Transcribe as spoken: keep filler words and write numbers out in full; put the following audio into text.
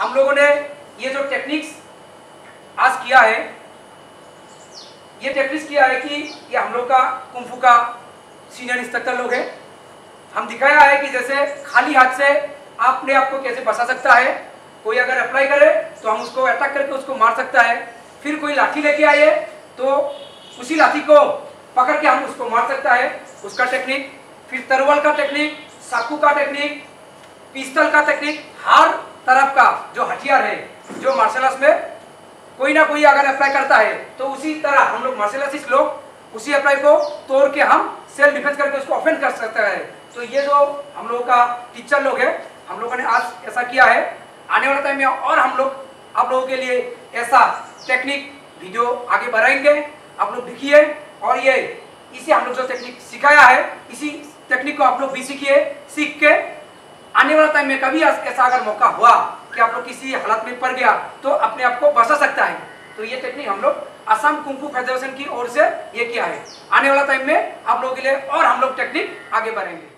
हम लोगों ने ये जो टेक्निक्स आज किया है, ये टेक्निक्स किया है कि ये हम लोग का कुंफू का सीनियर इंस्ट्रक्टर लोग हैं। हम दिखाया है कि जैसे खाली हाथ से अपने आप को कैसे बचा सकता है। कोई अगर अप्लाई करे तो हम उसको अटैक करके उसको मार सकता है। फिर कोई लाठी लेके आए तो उसी लाठी को पकड़ के हम उसको मार सकता है, उसका टेक्निक। फिर तरवाल का टेक्निक, चाकू का टेक्निक, पिस्टल का टेक्निक, हर तरफ का जो हथियार है, जो मार्शल आर्ट्स में कोई ना कोई अगर अप्लाई करता है तो उसी तरह हम लोग मार्शल आर्टिस्ट लोग उसी अप्लाई को तोड़ के हम सेल्फ डिफेंस करके उसको ऑफेंड कर सकते हैं। तो ये जो हम लोगों का टीचर लोग हैं, हम लोगों ने आज ऐसा किया है। आने वाले टाइम में और हम लोग आप लोगों के लिए ऐसा टेक्निक वीडियो आगे बढ़ाएंगे। आप लोग देखिए, और ये इसी हम लोग जो टेक्निक सिखाया है, इसी टेक्निक को आप लोग भी सीखिए। सीख के आने वाला टाइम में कभी ऐसा अगर मौका हुआ कि आप लोग किसी हालत में पड़ गया तो अपने आप को बचा सकता है। तो ये टेक्निक हम लोग असम कुंफू फेडरेशन की ओर से ये किया है। आने वाला टाइम में आप लोगों के लिए और हम लोग टेक्निक आगे बढ़ेंगे।